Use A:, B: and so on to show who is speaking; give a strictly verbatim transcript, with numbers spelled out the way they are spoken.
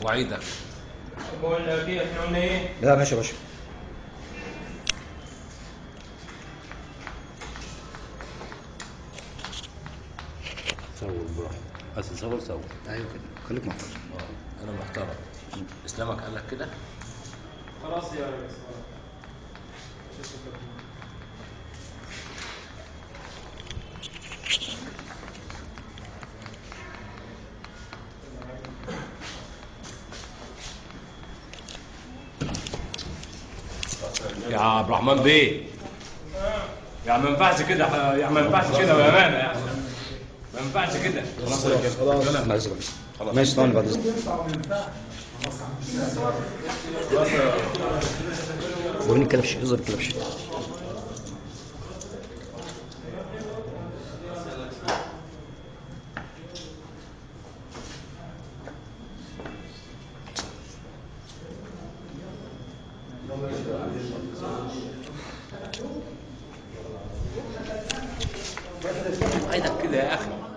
A: ارفع ايدك.
B: بقول لك ايه، احنا قلنا ايه؟
C: لا ماشي يا باشا.
A: صور براحتك، عايز تصور صور.
C: ايوه كده خليك محترم.
A: اه انا محترم. اسلامك قال لك كده؟
B: خلاص يا ريس خلاص.
A: يا عبد الرحمن بيه، يعني ما ينفعش كده، يعني ما ينفعش كده بامانه، يعني ما ينفعش كده.
C: خلاص خلاص انا عايز خلاص ماشي ثواني بعد اذنك. وريني الكلبش، اظهر الكلبش.
A: ايدك كده يا اخي.